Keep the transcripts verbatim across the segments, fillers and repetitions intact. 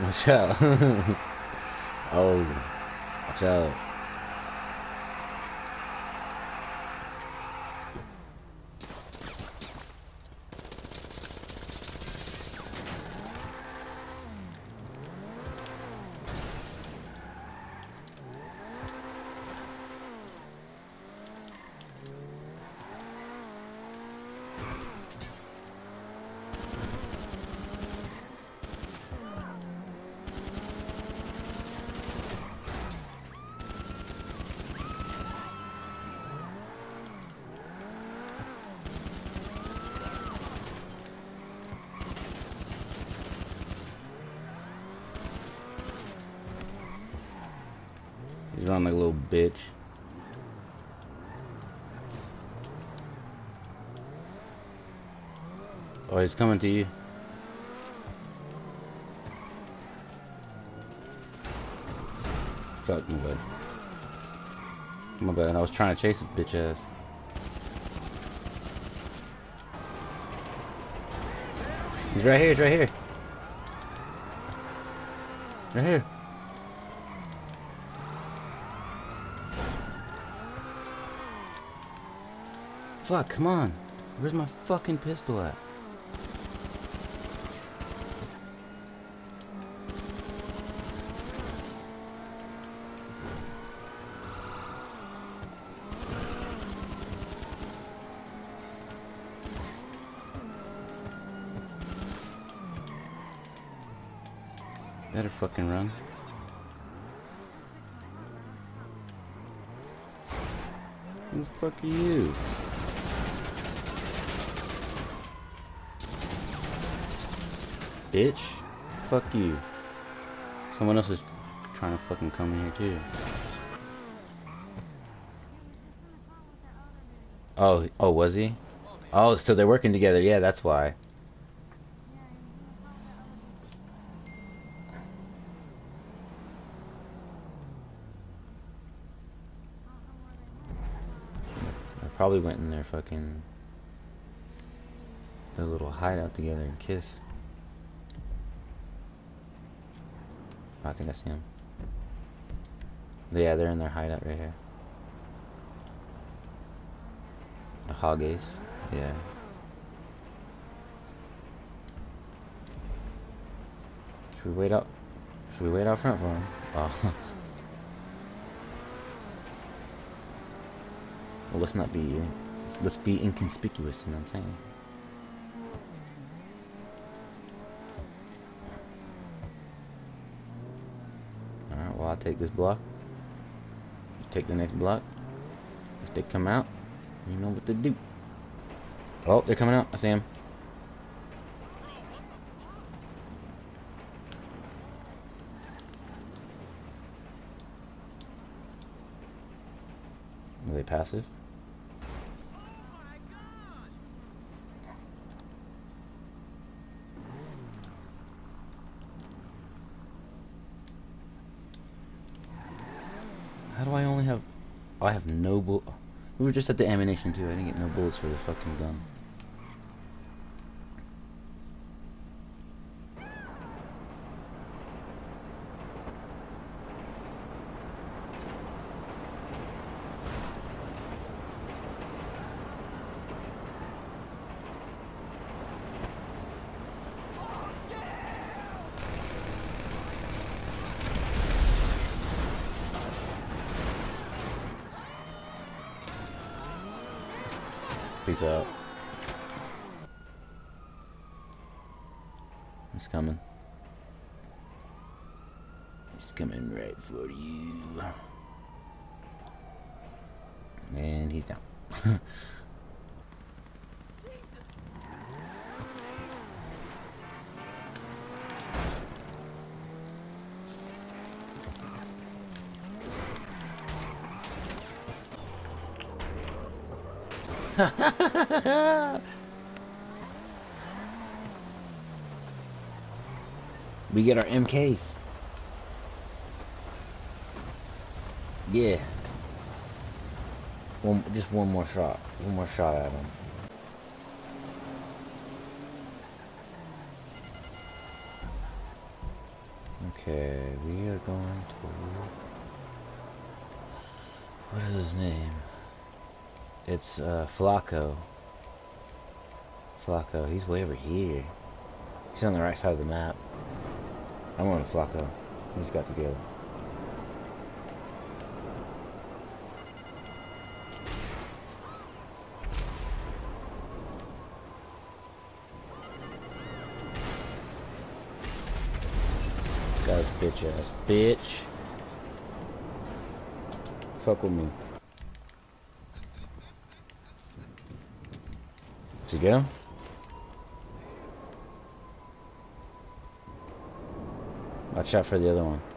Watch out. Oh, watch out. He's running like a little bitch. Oh, he's coming to you. Fuck, my bad. My bad, I was trying to chase his bitch ass. He's right here, he's right here. Right here. Fuck, come on. Where's my fucking pistol at? Better fucking run. Who the fuck are you? Bitch. Fuck you. Someone else is trying to fucking come in here too. Oh, oh, was he? Oh, so they're working together. Yeah, that's why. They probably went in their fucking their little hideout together and kiss. I think I see him. Yeah, they're in their hideout right here. The hog ace. Yeah. Should we wait out? Should we wait out front for him? Oh. Well, let's not be. Let's be inconspicuous. You know what I'm saying? Alright, well, I'll take this block. You take the next block. If they come out, you know what to do. Oh, they're coming out. I see them. Are they passive? How do I only have... Oh, I have no bull... We were just at the ammunition too. I didn't get no bullets for the fucking gun. Peace out. He's coming. He's coming right for you. And he's down. We get our M Ks. Yeah. One, just one more shot. One more shot at him. Okay, we are going to... What is his name? It's uh, Flacco. Flacco, he's way over here. He's on the right side of the map. I'm going to Flacco. We just got together. This guy's bitch ass. Bitch. Fuck with me. Did you get him? Watch out for the other one.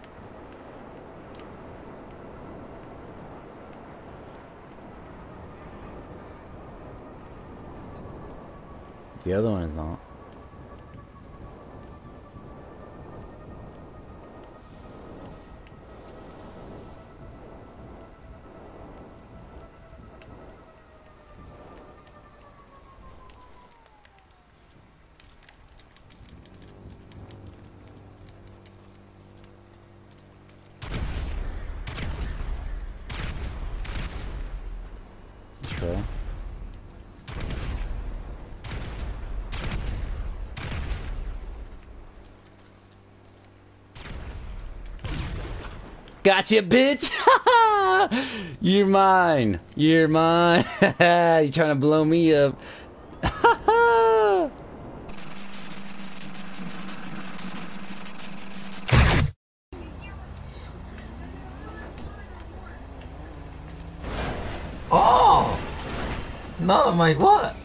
The other one is not. Okay. Gotcha, bitch! You're mine. You're mine. You're trying to blow me up. Oh! Not on my what?